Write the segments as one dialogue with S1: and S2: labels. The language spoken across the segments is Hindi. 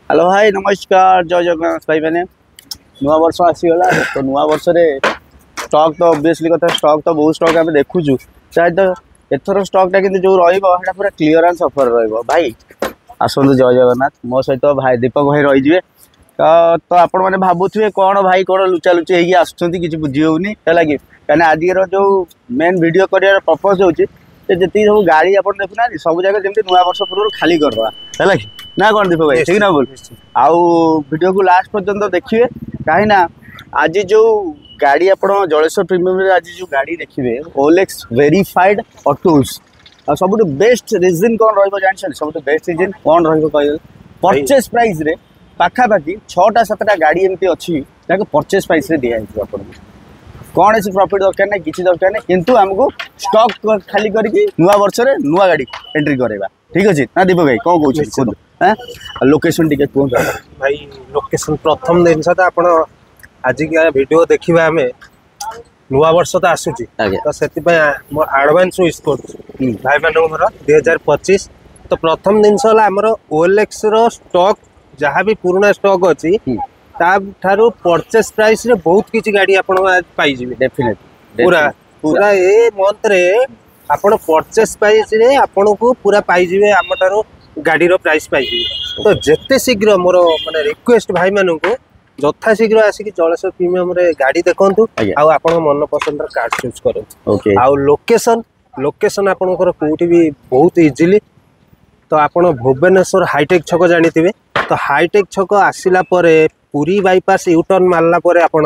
S1: हेलो भाई नमस्कार जय जगन्नाथ भाई मैंने नुआ वर्ष आसीगला तो नुआ वर्ष रे स्टॉक तो ऑब्वियसली कथा स्टॉक तो बहुत स्टॉक आम देखुचु चाहे तो एथर स्टॉकटा कि जो रहा पूरा क्लीयरेंस ऑफर भाई आसतु जय जगन्नाथ मो सहित भाई दीपक भाई रही तो आपण मैंने भावुए कौन भाई कौन लुचा लुची होगी आसुँच कि बुझी होनी है कि कहीं आज जो मेन वीडियो कर पर्पज हो जी सब गाड़ी आप देखुना सब जगह जमी नुआ वर्ष पूर्व खाली करवा है कि ना कौन दीपक भाई ठीक ना बोल आउ वीडियो को लास्ट पर्यंत देखिए कहीं आज जो गाड़ी आप जलेश्वर प्रीमियम आज जो गाड़ी देखिए ओलेक्स वेरीफाइड ऑटोज सब बेस्ट रिजन कौन रही सब बेस्ट रिजन कौन रही परचेज प्राइस रे पाखापाखि 6टा 7टा गाड़ी एमती अच्छी परचेज प्राइस रे दिया आपको कौन ऐसी प्रॉफिट दरकार ना किसी दरकार नहीं किंतु हमको स्टॉक खाली करके नुआ वर्ष रे नुआ गाड़ी एंट्री करवा ठीक अच्छे ना दीपक भाई कौन कौन लोकेशन टिके कहूँ
S2: भाई लोकेशन प्रथम जिनस तो आप आज वीडियो देखा आम नुआ वर्ष तो आसूची तो से आडभांस विश कर भाई मान 2025 तो प्रथम जिनस आमर ओएलएक्स रो स्टॉक जहाँ भी पुराना स्टॉक अच्छी ठारू परचेस प्राइस रे बहुत किसी गाड़ी आपण पाइबे
S1: डेफिनेट
S2: पूरा पूरा ए मंथ रे आपण परचेस प्राइस रे आपण को पूरा पाइबे आम ठारू गाड़ी रो प्राइस पाइबे तो जेते शीघ्र मोर माने रिक्वेस्ट भाई मानू को यथा शीघ्र आसिक जलेश्वर प्रीमियम रे गाड़ी देखंतु आउ आपण मन पसंद र कार चूज करंतु आउ लोकेशन लोकेशन आपनकर कोठी भी बहुत इजीली तो आपण भुवनेश्वर हाईटेक छक जानिथिबे तो हाईटेक छक आसिला परे पुरी बाईपास यूटर्न मारला परे आपण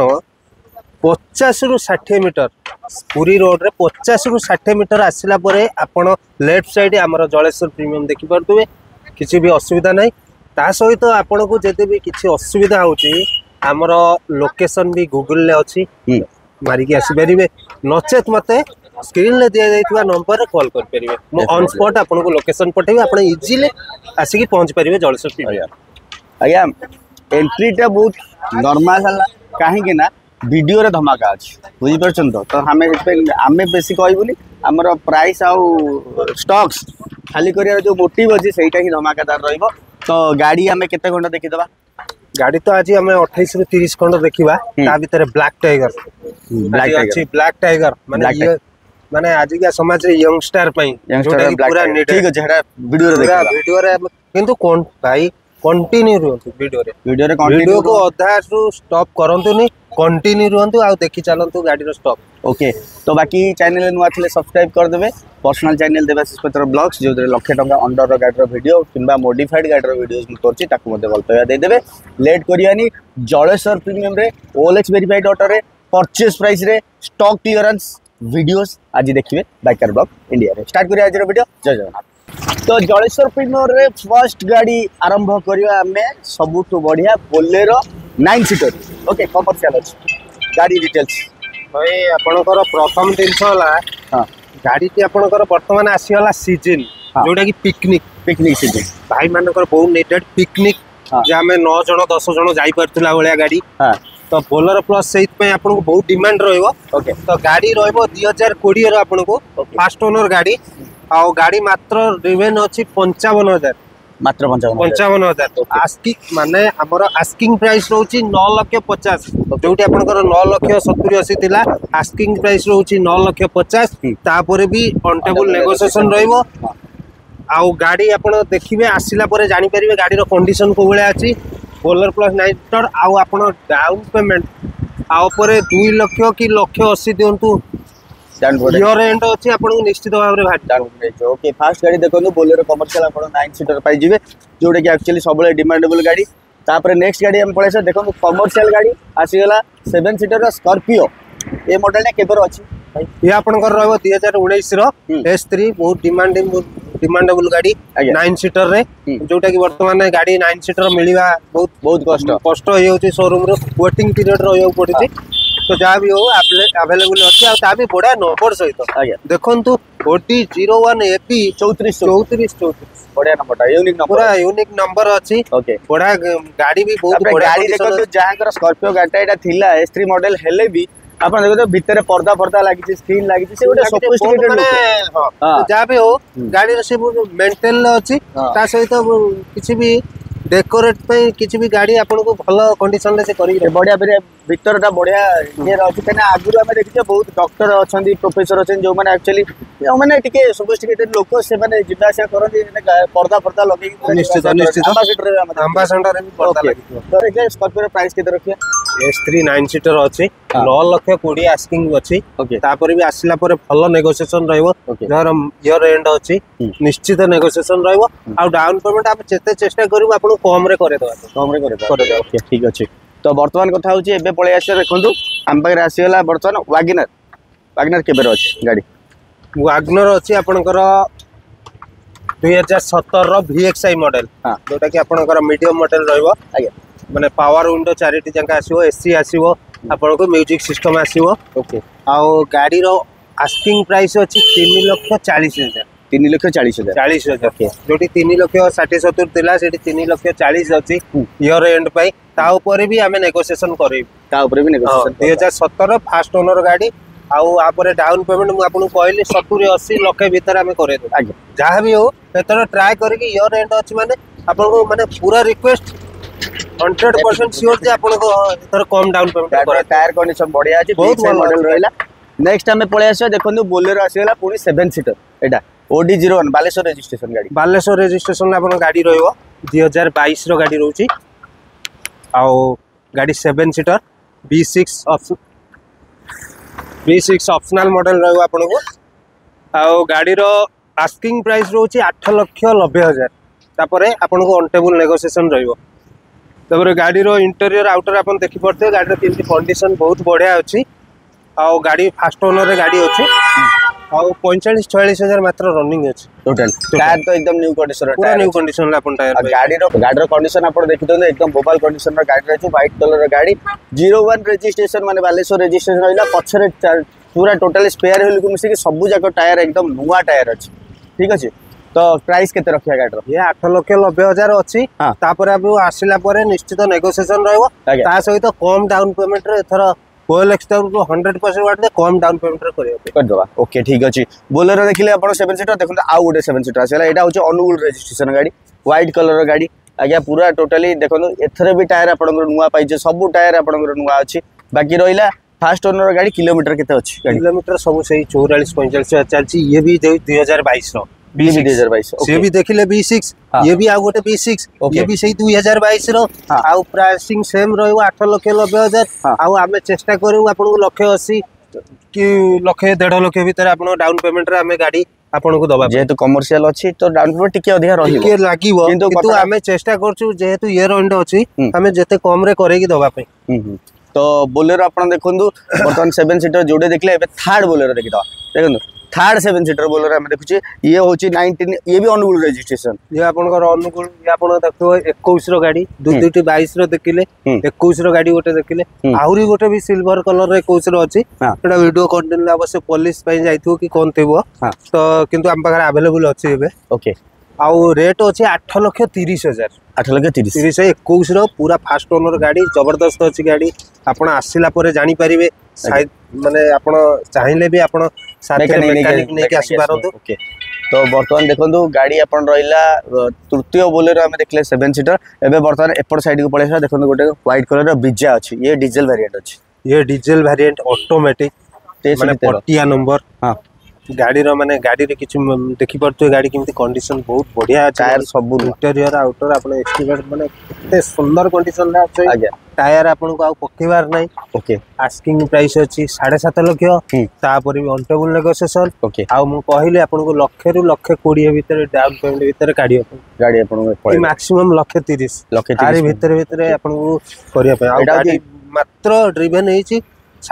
S2: 50 रु 60 मीटर पुरी रोड रे 50 रु 60 मीटर आसिला परे आपण लेफ्ट साइड हमर जलेश्वर प्रीमियम देखि परतुबे किछि भी असुविधा नहीं ता सहित आपण को जदि भी किछि असुविधा होची हमर लोकेशन भी गूगल ले अछि मारी के आसी परिबे नचेत मते स्क्रीन ले दिया जाइतबा नंबर रे कॉल कर परिबे मो ऑन स्पॉट आपण को लोकेशन पठेबे आपण इजीली आसी पहुंच परिबे जलेश्वर प्रीमियम
S1: आज्ञा एंट्रीटा बहुत नॉर्मल है कहीं ना वीडियो रे धमाका अच्छी बुझीपार तो आम बेसी कहबूनी आमर प्राइस आउ स्टॉक्स खाली कर जो मोटिव अच्छी से ही धमाकादार रही तो गाड़ी आम केते घंटा देखीदबा
S2: गाड़ी तो आज आम 28 रु 30 खंड देखा ता भीतर ब्लैक टाइगर माने आज के समाज रे यंगस्टर पूरा
S1: ठीक है
S2: वीडियो रे किंतु कोन भाई कंटिन्यू रुहतु वीडियो को अधा स्टॉप करंतु कंटिन्यू रुहतु आ देखि चलंतु गाड़ी रो स्टॉप
S1: ओके तो बाकी चैनल नुआ थे सब्सक्राइब करदे पर्सनल चैनल देवाशीष पत्र ब्लॉग्स जो लक्षे टंका अंडर गाड़ी वीडियो किंबा मॉडिफाइड गाड़ी वीडियोस करछि ताकू मते भल पाइबा दे देबे लेट करियानी जलेश्वर प्रीमियम रे ओएलएक्स वेरीफाइड ऑटो रे परचेज प्राइस रे स्टॉक क्लियरेंस वीडियोस आज देखिए बाइकर ब्लॉग इंडिया रे स्टार्ट करिया आज वीडियो जय जगन्नाथ तो जलेश्वर प्रीमियम रे फर्स्ट गाड़ी आरंभ करिया हमें सबुठ बढ़िया बोलेरो 9 सीटर ओके कमर्शियल अछि गाड़ी डिटेल्स
S2: भाई आपनकर प्रथम दिन होला हां गाड़ी की आपनकर वर्तमान आसीला सीजन जोटा की पिकनिक सीजन भाई मानकर बहुत नेटेड पिकनिक जे हमें 9 जण 10 जण जाई परतुला वाला गाड़ी हां तो बोलेरो प्लस सहित पे आपन को बहुत डिमांड रहइबो ओके तो गाड़ी रहइबो 2020 रो आपन को फास्ट ओनर गाड़ी आ गाड़ी मात्र रिवेन अछि 55000
S1: मात्र
S2: 55000 आस्किंग माने हमर आस्किंग प्राइस रहउची 9,50,000 जोटी आपनकर 9,70,80 थिला आस्किंग प्राइस रहउची 9,50,000 तापरे भी ऑन टेबल नेगोशिएशन रहइबो आ गाड़ी आपन देखिबे आसिला परे जानि परिबे गाड़ी रो कंडीशन को बेले अछि बोलेरो प्लस 9 सीटर आ आपन डाउन पेमेंट आ ऊपर 2 लाख कि 1,80,000 दियंतु योर एंड अछि आपन निश्चित भाव रे भाट
S1: ओके फास्ट गाड़ी देखो बोलेरो कमर्शियल आपन 9 सीटर पाई जिवे जोडे कि एक्चुअली सबले डिमांडेबल गाड़ी तापर नेक्स्ट गाड़ी हम पळेसे देखो कमर्शियल गाड़ी आसी गेला 7 सीटर स्कॉर्पियो ए मॉडल ने केबर अछि
S2: भाई ये आपन कर रहबो 2019 रो S3 बहुत डिमांडेबल गाड़ी 9 सीटर रे जोटा कि वर्तमान गाड़ी 9 सीटर मिलिबा बहुत कष्ट होय होची शोरूम रो वेटिंग पीरियड रहयो पड़िछि तो जहाँ भी हो अवेलेबल अच्छी आ बढ़िया नंबर सहित देखु ओटी 01 AP 34
S1: बढ़िया नंबर यूनिक नंबर
S2: पूरा यूनिक नंबर अच्छी
S1: ओके
S2: बढ़िया गाड़ी भी बहुत बढ़िया
S1: गाड़ी देखो जहाँ स्कॉर्पियो गाड़ीटा थिला S3 मॉडल हेले भी आपन देखो भितर पर्दा लागी स्क्रीन लागी से गोटे सोफिस्टिकेटेड
S2: हां जहाँ भी हो गाड़ी रे से मेंटेन अच्छी ता सहित किछि भी डेकोरेट किसी भी गाड़ी आपको भल कंडीशन रे से करी
S1: बढ़िया भितरटा बढ़िया ये अच्छी कहीं आगुरी आम देखिए बहुत डॉक्टर अच्छा प्रोफेसर अच्छा जो मैंने एक्चुअली जो मैंने सोफिस्टिकेटेड लोक से जावासिया करते पर्दा फर्दा लगे
S2: निश्चित आंबासाडर
S1: स्कॉर्पियो प्राइस केते रखिए
S2: S3 9 सीटर अच्छी 9,20,000 आस्किंग अच्छी तापर भी आसला पर भल नेगोशिएशन रहइबो जर ईयर एंड अच्छी निश्चित नेगोशिएशन रहइबो आ डाउन पेमेंट आप जेते चेष्टा करू आपन कम रे करे दवा
S1: ओके ठीक अच्छे तो बर्तमान कथा होची एबे पळे आसे देखंतु हम पाखरे आसीगला बर्तमान वागनर केबे अछि गाड़ी
S2: वागनर अच्छी आपनकर 2017 रो VXI मॉडल जोटा कि आपनकर मीडियम मॉडल रहइबो माने पावर विंडो चारिटी जंका आसीबो एसी आसीबो आपनको म्यूजिक सिस्टम आसीबो
S1: ओके
S2: आ गाड़ी रो आस्किंग प्राइस अछि 3,40,000
S1: 3,40,000
S2: ओके जोटी 3,60,70 थिला सेठी 3,40,000 अछि ईयर एंड पई ता ऊपर भी हमें नेगोशिएशन करी
S1: ता ऊपर भी नेगोशिएशन
S2: 2017 फास्ट ओनर गाड़ी आउ आपर डाउन पेमेंट मु आपन कहली 70-80 लाख भीतर हमें करे दो जहाँ भी हो एतर ट्राई करके ईयर एंड अछि माने आपन माने पूरा रिक्वेस्ट 100% श्योर जे आपन को एतर कम डाउन पेमेंट करे
S1: टायर कंडीशन बढ़िया अछि बहुत मॉडल रहला नेक्स्ट हमें पळे आसे देखंतु बोलेरो आसीगला पूरी 7 सीटर एटा OD01 बालेश्वर रजिस्ट्रेशन गाड़ी
S2: बालेश्वर रजिस्ट्रेशन आपन गाड़ी रहइबो 2022 रो गाड़ी रहउची आउ गाड़ी 7 सीटर B6 ऑप्शनल मॉडल रहइबो आपन को आउ गाड़ी रो आस्किंग प्राइस रहउची 8,90,000 तापरे आपन को ऑनटेबल नेगोशिएशन रहइबो तापरे गाड़ी रो इंटीरियर आउटर आपन देखि पड़ते गाड़ी रो केमती कंडीशन बहुत बढ़िया अछि आउ गाड़ी फास्ट ओनर रे गाड़ी अछि आउ 45-46,000 मात्र रनिंग अछि
S1: टोटल टायर तो एकदम न्यू कंडीशन
S2: पूरा न्यू कंडीशन ला अपन टायर
S1: गाड़ी रो कंडीशन अपन देखितो एकदम मोबाइल कंडीशन रो गाड़ी रहछु व्हाइट कलर रो गाड़ी 01 रजिस्ट्रेशन माने बालेश्वर रजिस्ट्रेशन रहला पछरे पूरा टोटल स्पेयर व्हील को मिसी के सब जाक टायर एकदम नुवा टायर अछि ठीक अछि तो प्राइस केते रखिया गाड़ी रो
S2: ये 8,90,000 अछि तापर अब आसिला परे निश्चित नेगोशिएशन रहइबो ता सहित कम डाउन पेमेंट रे एथरा कोल एक्सटर को 100% वाट दे कम डाउन पेमेंट रे कर
S1: दवा ओके ठीक अछि बोलेरो देखिले आपण 7 सीटर देखन आउ गोटे 7 सीटर आसेला एटा होचे अनुगुल रजिस्ट्रेशन गाड़ी व्हाइट कलर रो गाड़ी आज्ञा पूरा टोटली देखन एथरे भी टायर आपण नुवा पाइजे सब टायर आपण नुवा अछि बाकी रहिला फास्ट ओनर गाड़ी किलोमीटर केते अछि
S2: किलोमीटर सब सही 44-45 चलछि ये भी 2022 रो
S1: ये
S2: भी देखिले B6 ये भी आ गोटे B6 ये भी सही 2022 रो आउ प्राइसिंग सेम रहइबो 8,90,000 आउ हमें चेष्टा करू आपन को 1,80,000 कि 1,50,000 भीतर आपन डाउन पेमेंट रे हमें गाड़ी आपन को दबा
S1: जेहेतु कमर्शियल अछि तो डाउन पेमेंट टिके अधिक रहिबो
S2: टिके लागिवो किंतु हमें चेष्टा करछु जेहेतु ईयर एंड अछि हमें जते कम रे करे की दबा पे
S1: तो बोलेरो आपन देखंदु बर्तमान 7 सीटर जोडे देखले एबे थर्ड बोलेरो देखितो देखंदु थर्ड 7 सीटर बोलेरो हम देखुची ये होची 19 ये भी अनुगुल रजिस्ट्रेशन
S2: ये आपन को अनुगुल ये आपन देखो 21 रो गाड़ी दुईटी 22 रो देखिले 21 रो गाड़ी गोटे देखिले आहुरी गोटे भी सिल्वर कलर रे 21 रो अछि एटा वीडियो कंटेंट अवश्य पुलिस पई जाइथो कि कोन थेबो तो किंतु हम पाखर अवेलेबल अछि एबे ओके आउ रेट अछि 8,30,000 8,30,000 21 रो पूरा फास्ट ओनर गाड़ी जबरदस्त अछि गाड़ी आपण आसिला परे जानि परिबे माने आपण चाहिले भी आपण साथे मेकानिक नै के आसी पारंतु
S1: ओके तो बर्तमान देखंदु गाड़ी आपण रहिला तृतीय बोलेरो हम देखले 7 सीटर एबे बर्तमान एपर साइड को पळेसा देखंदु गोटे व्हाइट कलर रो बिजा अछि ये डीजल वेरिएंट अछि
S2: ये डीजल वेरिएंट ऑटोमेटिक माने पटिया नंबर हां गाड़ी रो माने गाड़ी रे किछ देखि पड़तो गाड़ी केमती कंडीशन बहुत बढ़िया टायर सब इंटीरियर आउटर आपण एक्सटीरियर माने एते सुंदर कंडीशन ला अछि आज्ञा टायर आपण को आ पकेवार नै ओके आस्किंग प्राइस अछि 7.5 लाख तापर भी ऑनटेबल नेगोशिएशन ओके आ मु कहिले आपण को लाख रु लाख 20 भीतर डाउन पेमेंट भीतर काढियो गाड़ी आपण को मैक्सिमम 1,30,000 आरे भीतर आपण को करिया पे आ गाड़ी मात्र ड्रिवन हेछि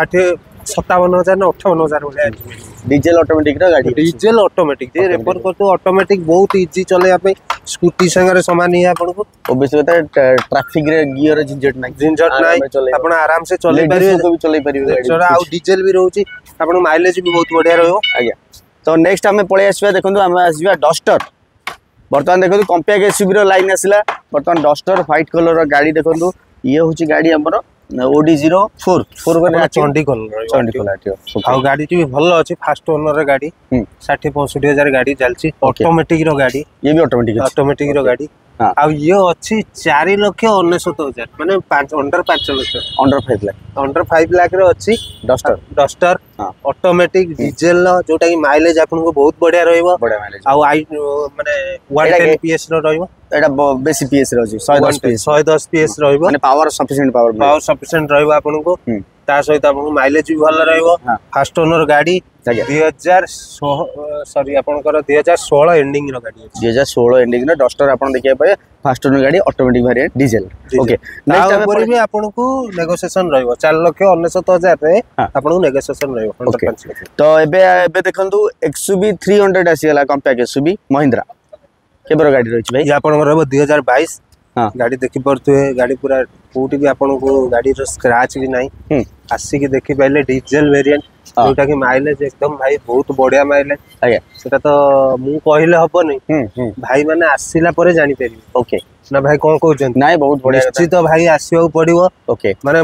S2: 57,000 ना 58,000 बोले
S1: डीजल ऑटोमेटिक रा गाड़ी
S2: डीजल ऑटोमेटिक जे रेफर करतो ऑटोमेटिक बहुत इजी चले आपे स्कूटी संगे समान ही आपण को ओबेसली
S1: ट्रैफिक रे गियर झंझट
S2: नाही आपण आराम से चले परिबे
S1: को भी चले परिबे
S2: गाड़ी आ डीजल भी रहउची आपण माइलेज भी बहुत बढ़िया रहयो
S1: आज्ञा तो नेक्स्ट हमें पळे आसीबा देखंतु हम आसीबा डस्टर बर्तमान देखंतु कॉम्पैक्ट एसयूवी रो लाइन आसिला बर्तमान डस्टर व्हाइट कलर रो गाड़ी देखंतु ये होची गाड़ी हमरो OD04 को
S2: चंडी कलर आ गाड़ी भी भल अछि फास्ट ओनर रे गाड़ी 60-65,000 गाड़ी चलची ऑटोमेटिक रो गाड़ी
S1: ये भी ऑटोमेटिक
S2: रो गाड़ी
S1: हाँ।
S2: आ ये अछि 4,99,000 माने under 5 lakh
S1: under 5 lakh
S2: under 5 lakh रे अछि
S1: डस्टर
S2: डस्टर
S1: हाँ।
S2: ऑटोमेटिक डीजल जोटा कि माइलेज आपनको बहुत बढ़िया रहइबो
S1: बड़ा माइलेज
S2: आ माने 110 पीएस रो रहइबो
S1: एटा बेसी पीएस रे अछि 110 पीएस
S2: 110 पीएस रहइबो
S1: माने पावर सफिशिएंट
S2: पावर सफिशिएंट रहइबो आपनको ता सहित आपनको माइलेज भी भल रहइबो
S1: हाँ।
S2: फास्ट ओनर गाड़ी
S1: आज्ञा
S2: 2016 एंडिंग रो गाड़ी अछि
S1: 2016 एंडिंग रे डस्टर आपण देखिया पाए फास्ट ओनर गाड़ी automatic variant diesel okay next
S2: ता ऊपर भी आपनको नेगोशिएशन रहइबो 4,99,000 रे
S1: हाँ।
S2: आपनको नेगोशिएशन रहइबो 105 लाख
S1: तो एबे देखंतु XUV 300 आसीला कॉम्पैक्ट XUV महिंद्रा केबर गाड़ी रही भाई
S2: ये आपनको रहइबो 2022
S1: हाँ
S2: गाड़ी देखि पड़थुए गाड़ी पूरा कोठी भी आपनको गाड़ी रो स्क्रैच भी नहीं आसी की देखि पहले डीजल वेरिएंट जोटा कि माइलेज एकदम भाई बहुत बढ़िया माइलेज
S1: आज्ञा
S2: सेटा तो मु कहले हबो नहीं भाई माने आसीला परे जानि पेरी
S1: ओके
S2: ना भाई कोन कहउछन
S1: नाइ बहुत बढ़िया
S2: निश्चित भाई आसीबा पड़िबो
S1: ओके
S2: माने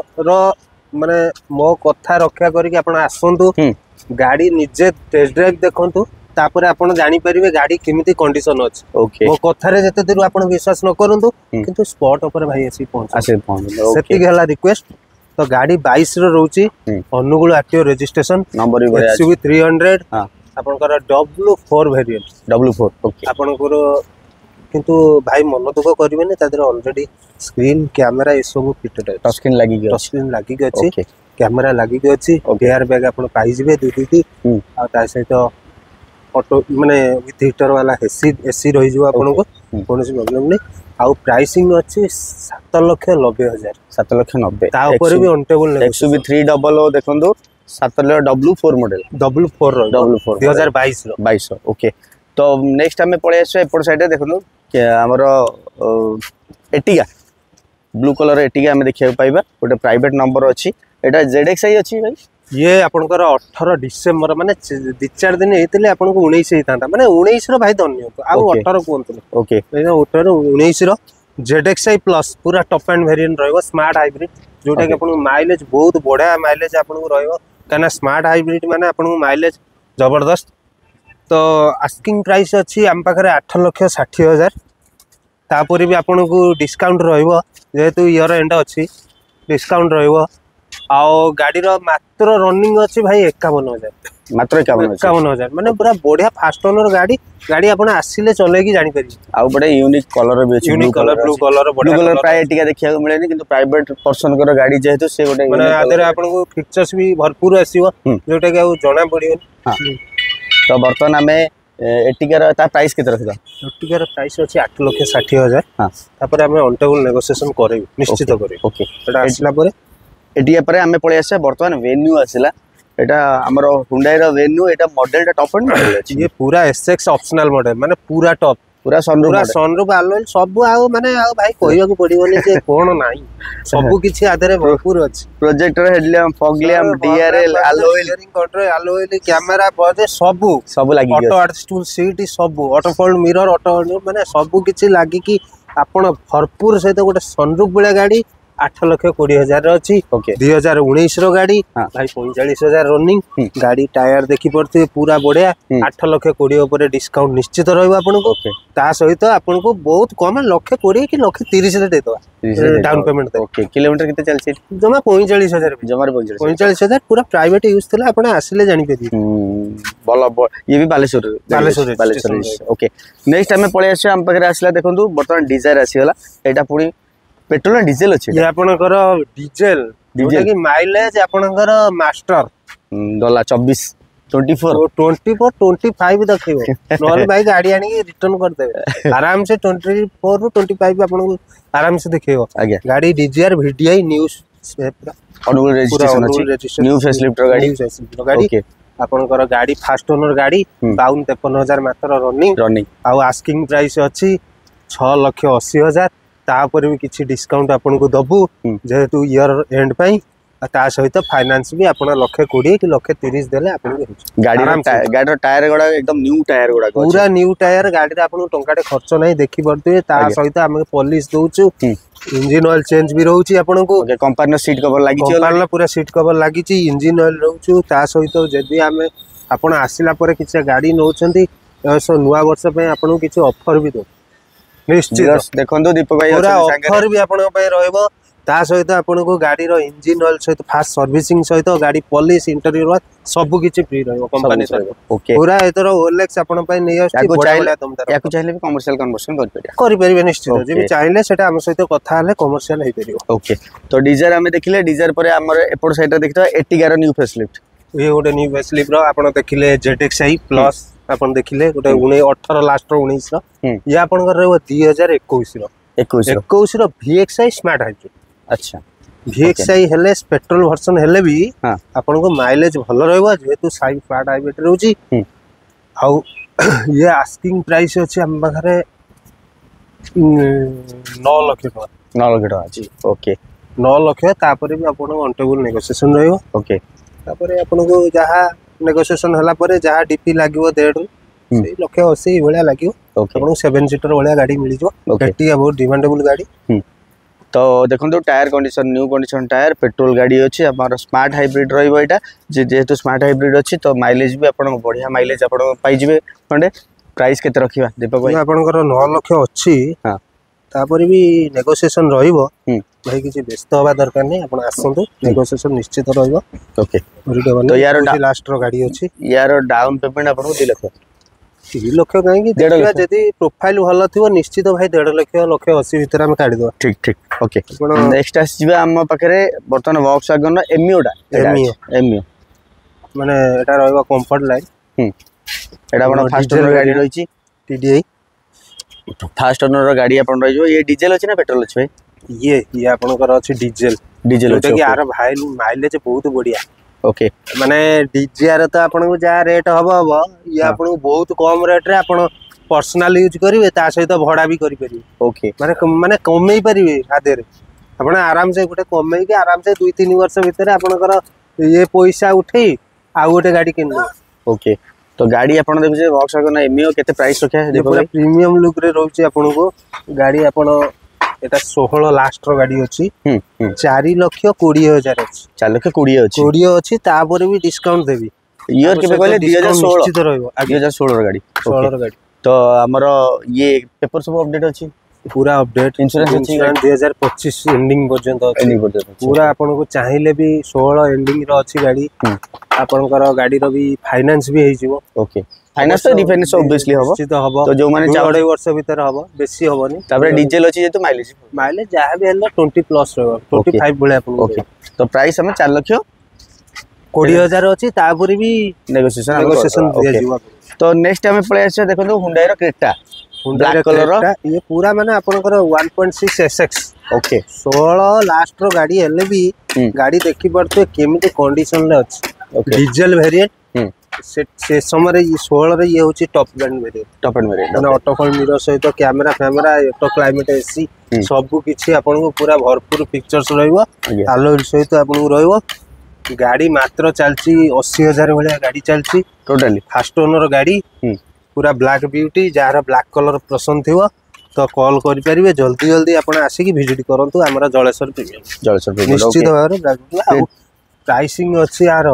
S2: माने मो कथा रक्षा करी कि आपण आसंतु गाड़ी निजे टेस्ट ड्राइव देखंतु तापरे आपण जानि परिबे गाड़ी केमिति कंडीशन अछि
S1: ओके
S2: मो कथा रे जते दूर आपण विश्वास न करंतु किंतु स्पॉट ऊपर भाई आसी पहुंच सेति गेला रिक्वेस्ट तो गाड़ी 22 रो रहउची अनुगुल आरटीओ रजिस्ट्रेशन
S1: नंबर भी बढ़िया
S2: XUV 300
S1: हां
S2: आपनकर W4 वेरिएंट
S1: W4 ओके
S2: आपनकर किंतु भाई मन दुख करिवे ने तादर ऑलरेडी स्क्रीन कैमरा ए सब फिटेड
S1: टच स्क्रीन लागी गयो
S2: टच स्क्रीन लागी गयो अछि
S1: ओके
S2: कैमरा लागी गयो अछि एयर बैग आपण पाई जिवे दुदी आ ता सहित ऑटो माने विथ हीटर वाला एसी रही जो आपनको कोनोसी प्रॉब्लम नै आउ प्राइसिंग अछि 7,90,000
S1: 7,90,000
S2: ता ऊपर भी ऑनटेबल
S1: XUV 300 देखंतु 7,000 W4 मॉडल
S2: W4 रो
S1: W4
S2: 2022 रो
S1: 22 ओके तो नेक्स्ट हमें पळे आछे एपट साइड रे देखंतु के हमरो एटिगा ब्लू कलर एटिगा हमें देखिया पाइबा गोटे प्राइवेट नंबर अछि एटा ZXi अछि भाई
S2: ये आपनकर 18 डिसेंबर माने 2-4 दिन हेतिले आपनको 19 हेतांता माने 19 रो भाई धन्य आ 18 कोंतले
S1: ओके
S2: एना 18 19 रो ZXi प्लस पूरा टॉप एंड वेरिएंट रहइबो स्मार्ट हाइब्रिड जोटा कि आपनको माइलेज बहुत बढ़िया माइलेज आपनको रहइबो काना स्मार्ट हाइब्रिड माने आपनको माइलेज जबरदस्त तो आस्किंग प्राइस अछि हम पाखरे 8,60,000 तापरे भी आपनको डिस्काउंट रहइबो जेहेतु ईयर एंड अछि डिस्काउंट रहइबो आउ गाड़ी रो मात्र रनिंग अछि भाई 51,000
S1: मात्र
S2: 51,000 माने पूरा बढ़िया फास्ट ओनर गाड़ी आपण आसीले चले की जानि परिबे
S1: आउ बडे यूनिक कलर भी अछि
S2: unique colour blue colour
S1: blue colour प्राय एटिगा देखिया को मिलेनी किंतु प्राइवेट पर्सन को गाड़ी जेहेतु से गोटे
S2: माने आदरे आपण को फीचर्स भी भरपूर आसीबो जोटा कि जोना पड़ियो
S1: हां तो बर्तन हमें एटिगा ता प्राइस केते रखिदा
S2: एटिगा प्राइस अछि 8,60,000 हां तापर हमें ऑनटेबल नेगोशिएशन करेबी निश्चित करेबी
S1: ओके
S2: एटा आसला परे
S1: एटिया परे हमें पळे आसे बर्तमान वेन्यू आसिला एटा हमरो हुंडई रो वेन्यू एटा मॉडल टॉप एंड मॉडल अछि
S2: ये पूरा SX ऑप्शनल मॉडल माने पूरा टॉप
S1: पूरा
S2: सनरूफ अलोय सब आउ माने आउ भाई कहियो को पड़िबोनी जे कोन नाही सब किछि आधरे भरपूर अछि
S1: projector headlamp fog lamp DRL alloy
S2: steering control alloy camera बजे सब
S1: लागी
S2: ऑटो एडजस्टेबल सीट सब ऑटो फोल्ड मिरर ऑटो माने सब किछि लागी कि आपण भरपूर सहित गोटे सनरूफ बेला गाड़ी 8,20,000 अच्छी 2019 रो गाड़ी भाई 45,000 रनिंग गाड़ी टायर देखी पड़ते पूरा बढ़िया 8,20,000 ऊपर डिस्काउंट निश्चित रहइबो आपनको ता सहित आपनको बहुत कम 1,20,000 कि 1,30,000 दे दवा डाउन पेमेंट दे
S1: ओके किलोमीटर किते चलछि
S2: जमा 45,000
S1: जमा
S2: 45,000 पूरा प्राइवेट यूज थला आपण आसिले जानि पेदी
S1: बोल ये भी बालेश्वर ओके नेक्स्ट हमें पळे आसे हम पकरे आसला देखंतु वर्तमान डिजायर आसीला एटा पुनी पेट्रोल ना डीजल अछि
S2: ये आपनकर डीजल जोटा कि माइलेज आपनकर मास्टर
S1: डला 24
S2: 25 देखिबो नॉल भाई गाड़ी आनी रिटर्न कर देबे आराम से 24 ରୁ 25 आपन आराम से देखिबो गाड़ी DZR VDI न्यूज़
S1: अनुकूल रजिस्ट्रेशन अछि न्यू फेसलिफ्ट गाड़ी
S2: ओके आपनकर गाड़ी फास्ट ओनर गाड़ी 52,53,000 मात्र रनिंग आ आस्किंग प्राइस अछि 6,80,000 तापर भी किछि डिस्काउंट आपन को दबु जेहेतु ईयर एंड पई ता सहित फाइनेंस भी आपन 1,20,000 कि 1,30,000 देले आपन
S1: गाड़ी टायर गुडा एकदम न्यू टायर गुडा
S2: पूरा न्यू टायर गाड़ी रे आपन टंकाटे खर्च नाही देखि पड़ते ता सहित हम पॉलिश दोछु इंजन ऑयल चेंज भी रहउची आपन को
S1: कंपनी सीट कवर लागी छी
S2: कंपनी पूरा सीट कवर लागी छी इंजन ऑयल रहउछु ता सहित जदी हम आपन आसिला परे किछि गाड़ी नउछंती नुवा वर्ष पे आपन किछि ऑफर भी दो निश्चित
S1: देखो दीपक भाई
S2: पूरा ऑफर भी आपन पे रहइबो ता सहित आपन को गाड़ी रो इंजन ऑयल सहित फास्ट सर्विसिंग सहित गाड़ी पॉलिश इंटीरियर सब किछि फ्री रहइबो कंपनी तरफ
S1: ओके
S2: पूरा एतर ओलेक्स आपन पे नै आछि बडा दमदार
S1: याकु चाहिले भी कमर्शियल कन्वर्जन
S2: करि परिबे निश्चित जे भी चाहिले सेटा हम सहित कथा हले कमर्शियल हे परिबो
S1: ओके तो डिजायर हमें देखिले डिजायर पर हमर एपोर्ट साइड रे देखितो एटिगा रो न्यू फेसलिफ्ट
S2: ये गोटे न्यू फेसलिफ्ट रो आपन देखिले जेडएक्सआई प्लस आपन देखिले गोटे 18 लास्ट रो 19 रो ये आपन कर रहबो 2021 रो 21 रो VXI स्मार्ट हाइब्रिड अच्छा VXI हेले पेट्रोल वर्जन हेले भी आपन को माइलेज भलो रहबो जेतु स्मार्ट हाइब्रिड रहउची आ ये आस्किंग प्राइस अछि हम बखरे 9 लाख टका
S1: जी ओके
S2: 9 लाख तापर भी आपन ऑन टेबल नेगोशिएशन रहइबो
S1: ओके
S2: तापर आपन को जहा नेगोशिएशन हला परे जहा डीपी लागिवो 1.5 से लक्ष 80 भलिया लागिवो आपन 7 सीटर भलिया गाड़ी मिली जो एटी बहुत डिमांडेबल गाड़ी
S1: तो देखो tyre condition new condition tyre petrol गाड़ी अच्छी आम स्मार्ट हाइब्रिड रहा जेहेतु स्मार्ट हाइब्रिड अच्छी तो माइलेज भी आप बढ़िया माइलेज आप पाइबे खंडे प्राइस केते रखिबा दीपक भाई
S2: आपनकर 9 लाख अच्छी हां तापर भी नेगोशिएशन रहिबो भाई किछि व्यस्त होबा दरकार नै आपण आसंतु नेगोशिएशन निश्चित रहिबो ओके तो यार लास्ट रो गाड़ी अछि
S1: यार डाउन पेमेंट आपन 2 लाख
S2: 3 लाख काहे कि देखिबा जदी प्रोफाइल भलो थिबो निश्चित भाई 1.5 लाख 80 भीतर हम काढी दो ठीक ठीक
S1: ओके नेक्स्ट आसीबा हम पाखरे बर्तन बॉक्स वागन एमियोडा एमियो
S2: माने एटा रहबा कंफर्ट लाइन
S1: एटा आपण फास्ट ओनर गाड़ी रहिछि
S2: TDI
S1: फास्ट ओनर गाड़ी आपण रहिजो ये डीजल अछि ना पेट्रोल अछि भाई
S2: ये आपनकर अछि डीजल अछि कि यार भाई माइलेज बहुत बढ़िया
S1: ओके
S2: माने डीजीआर तो आपन को जा रेट हबो ये आपन को बहुत कम रेट रे आपन पर्सनल यूज करिवे ता सहित भड़ा भी करि परिवे
S1: ओके
S2: माने कमई परिवे आधे रे आपन आराम से गुटे कमई के आराम से 2-3 वर्ष भीतर आपनकर ये पैसा उठे आ गोटे गाड़ी किन
S1: ओके तो गाड़ी आपन देखु जे वॉक्सवैगन एमियो केते प्राइस रखा है
S2: पूरा प्रीमियम लुक रे रहउची आपन को गाड़ी आपन एटा 16 लास्ट रो गाड़ी अछि 4 लाख 20,000 अछि
S1: 4 लाख 20 अछि
S2: 20 अछि तापर भी डिस्काउंट देबी
S1: ईयर के कहले 2016
S2: निश्चित रहइबो
S1: 2016 रो गाड़ी
S2: 16 रो गाड़ी
S1: तो हमरो ये पेपर सब अपडेट अछि
S2: पूरा अपडेट
S1: इंश्योरेंस अछि
S2: 2025 एंडिंग पर्यंत अछि पूरा आपन को चाहिले भी 16 एंडिंग रो अछि गाड़ी आपनकर गाड़ी रो भी फाइनेंस भी हेजिवो
S1: ओके फाइनेंस तो डिफेंस ऑब्वियसली हबो
S2: निश्चित हबो
S1: तो जो माने
S2: 2.5 वर्ष भीतर हबो बेसी हबोनी
S1: तापर डीजल अछि जे तो माइलेज
S2: जहा भी हल्ला 20 प्लस रहबो 25 भले आपन
S1: ओके तो प्राइस हम 4 लाख
S2: 20,000 अछि तापर भी नेगोशिएशन दिया जिवो
S1: तो नेक्स्ट हमें पळे आछे देखो हुंडई रो क्रेटा ब्लैक कलर
S2: ये पूरा माने आपनकर 1.6 SX
S1: ओके
S2: 16 लास्ट रो गाड़ी हेले भी गाड़ी देखि पड़ते केमिति कंडीशन ले अछि डीजल वेरिएंट से समय रे 16 रे ये होची टॉप एंड वेरिएंट माने ऑटो फॉल मिरर सहित कैमरा ऑटो क्लाइमेट एसी सब किछि आपन को पूरा भरपूर पिक्चर्स रहइबो अलॉय सहित आपन को रहइबो गाड़ी मात्र चलची 80,000 भलिया गाड़ी चलची
S1: टोटली
S2: फास्ट ओनर गाड़ी पूरा ब्लैक ब्यूटी जार ब्लैक कलर पसंद थिवो तो कॉल करि परिबे जल्दी जल्दी आपण आसी की विजिट करंतु हमरा जलेश्वर प्रीमियम निश्चित भाबरे ब्लैक प्राइसिंग अछि यार